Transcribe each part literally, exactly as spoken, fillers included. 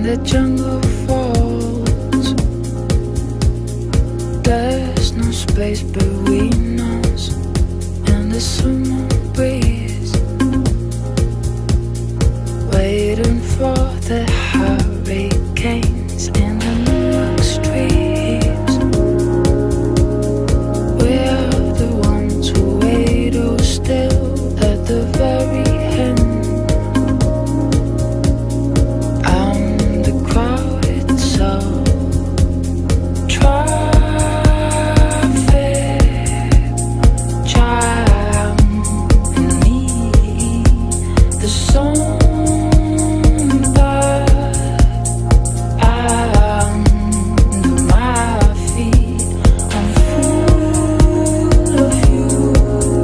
the jungle falls, there's no space between us and the summer breeze, waiting for the hurricanes in the New York streets. We're the ones who wait oh still at the very end.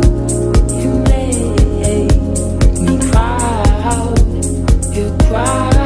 Cry.